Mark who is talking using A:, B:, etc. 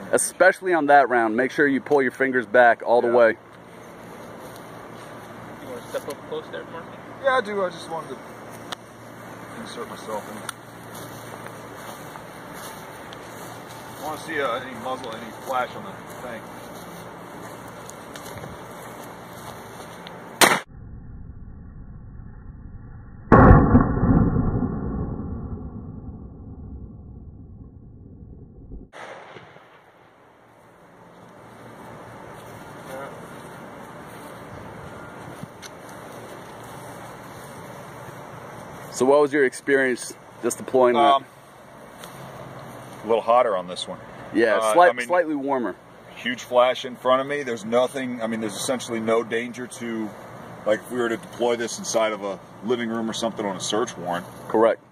A: especially on that round. Make sure you pull your fingers back all the way.
B: You want to step up close there, Marky?
C: Yeah, I do. I just wanted to insert myself in. I want to see any muzzle, any flash on the thing.
A: So what was your experience just deploying that?
C: A little hotter on this one.
A: Yeah, slightly warmer.
C: Huge flash in front of me. There's nothing, I mean, there's essentially no danger to, like if we were to deploy this inside of a living room or something on a search warrant.
A: Correct.